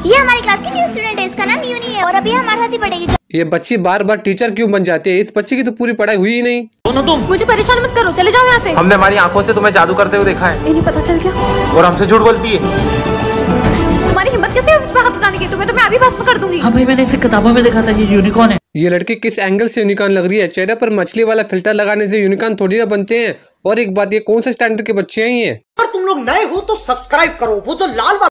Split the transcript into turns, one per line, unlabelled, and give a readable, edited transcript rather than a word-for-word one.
ये हमारी क्लास की न्यू स्टूडेंट है, इसका नाम यूनी है और अभी हमारे साथ ही पढ़ेगी।
ये बच्ची बार बार टीचर क्यों बन जाती है? इस बच्ची की तो पूरी पढ़ाई हुई ही नहीं।
दोनों तुम
मुझे परेशान मत करो, चले जाओ यहाँ से।
हमने हमारी आंखों से तुम्हें जादू करते हुए देखा है।
नहीं पता चल गया
और हमसे झूठ बोलती है।
तुम्हारी हिम्मत कैसे है मुझ पे हाथ उठाने की? तुम्हें तो मैं अभी भस्म कर दूंगी।
हाँ भाई, मैंने इसे किताबों में देखा था, ये यूनिकॉर्न है।
ये लड़की किस एंगल से यूनिकॉर्न लग रही है? चेहरे पर मछली वाला फिल्टर लगाने से यूनिकॉर्न थोड़ी ना बनते हैं। और एक बात, ये कौन से स्टैंडर्ड के बच्चे हैं ये?
अगर तुम लोग नए हो तो सब्सक्राइब करो, वो जो लाल